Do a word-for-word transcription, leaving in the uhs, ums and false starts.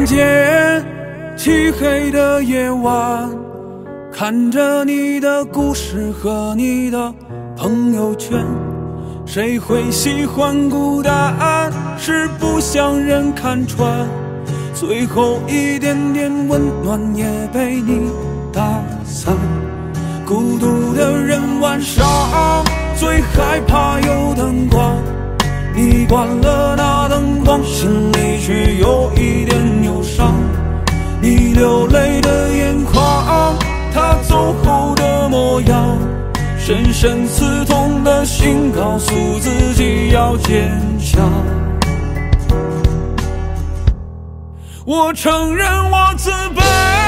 人间漆黑的夜晚，看着你的故事和你的朋友圈，谁会喜欢孤单？是不想人看穿，最后一点点温暖也被你打散。孤独的人晚上最害怕有灯光，你关了那灯光，心里却有一点忧伤。你流泪的眼眶，他走后的模样，深深刺痛的心告诉自己要坚强。我承认我自卑，